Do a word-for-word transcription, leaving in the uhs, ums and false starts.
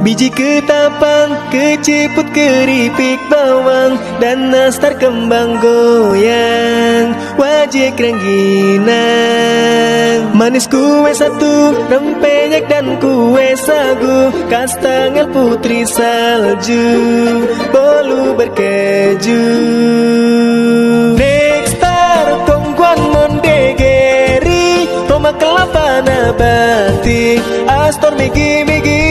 Biji ketapang, keciput keripik bawang, dan nastar kembang goyang, wajik rengginang. Manis kue satu, rempeyek dan kue sagu, kastangel putri salju, bolu berkeju. Nextar tongguan mondegeri, Roma kelapa nabati, Astor migi migi